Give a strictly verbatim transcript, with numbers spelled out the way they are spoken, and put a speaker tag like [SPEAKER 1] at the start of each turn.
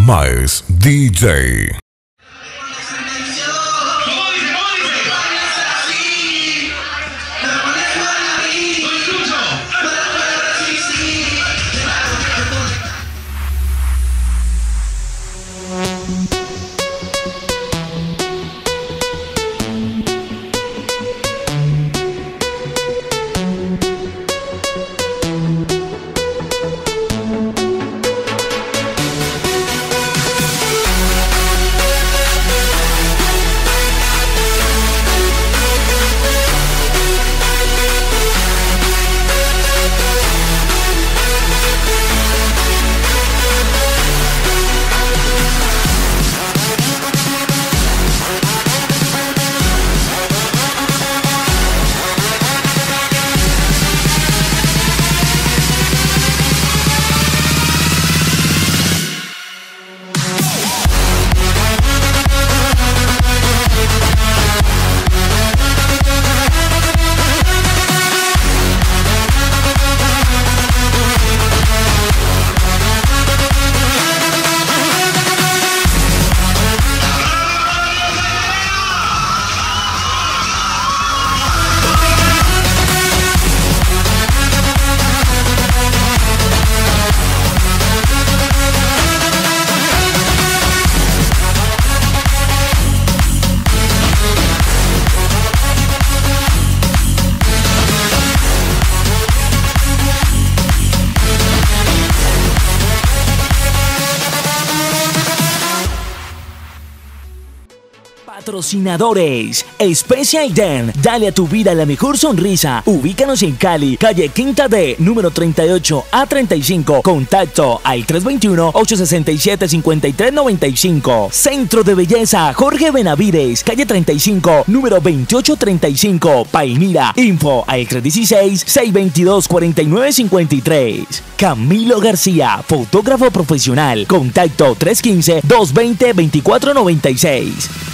[SPEAKER 1] Maes D J.
[SPEAKER 2] Patrocinadores: Special Den, dale a tu vida la mejor sonrisa. Ubícanos en Cali, calle Quinta D, número treinta y ocho a treinta y cinco. Contacto al tres dos uno, ocho seis siete, cinco tres nueve cinco. Centro de Belleza Jorge Benavides, calle treinta y cinco, número veintiocho treinta y cinco. Painira. Info al tres uno seis, seis dos dos, cuatro nueve cinco tres. Camilo García, fotógrafo profesional. Contacto tres uno cinco, dos dos cero, dos cuatro nueve seis.